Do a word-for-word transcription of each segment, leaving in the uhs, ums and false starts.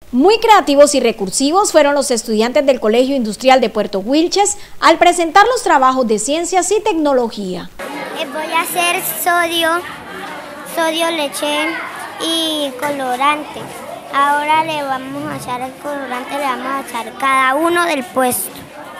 Muy creativos y recursivos fueron los estudiantes del Colegio Industrial de Puerto Wilches al presentar los trabajos de ciencias y tecnología. Voy a hacer sodio, sodio, leche y colorante. Ahora le vamos a echar el colorante, le vamos a echar cada uno del puesto.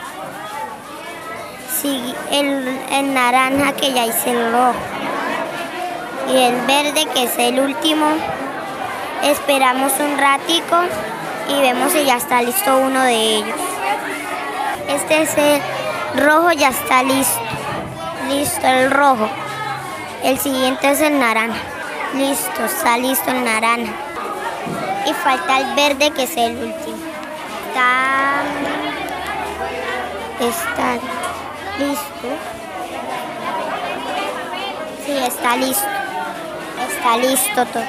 Sí, el, el naranja que ya hice el rojo y el verde que es el último. Esperamos un ratico y vemos si ya está listo uno de ellos. Este es el rojo, ya está listo. Listo el rojo. El siguiente es el naranja. Listo, está listo el naranja. Y falta el verde que es el último. Está, está listo. Sí, está listo. Está listo todo.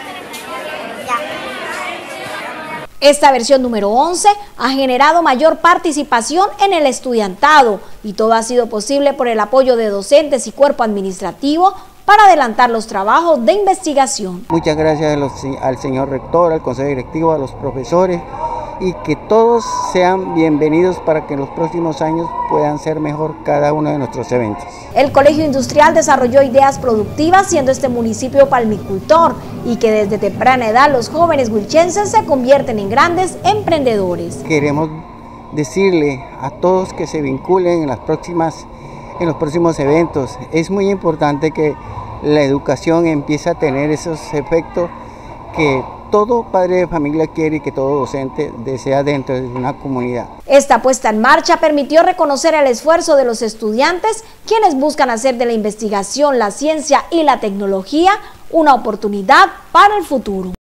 Esta versión número once ha generado mayor participación en el estudiantado y todo ha sido posible por el apoyo de docentes y cuerpo administrativo para adelantar los trabajos de investigación. Muchas gracias a los, al señor rector, al consejo directivo, a los profesores y que todos sean bienvenidos para que en los próximos años puedan ser mejor cada uno de nuestros eventos. El Colegio Industrial desarrolló ideas productivas siendo este municipio palmicultor y que desde temprana edad los jóvenes wilchenses se convierten en grandes emprendedores. Queremos decirle a todos que se vinculen en las próximas, en los próximos eventos. Es muy importante que la educación empiece a tener esos efectos que todo padre de familia quiere y que todo docente desea dentro de una comunidad. Esta puesta en marcha permitió reconocer el esfuerzo de los estudiantes, quienes buscan hacer de la investigación, la ciencia y la tecnología una oportunidad para el futuro.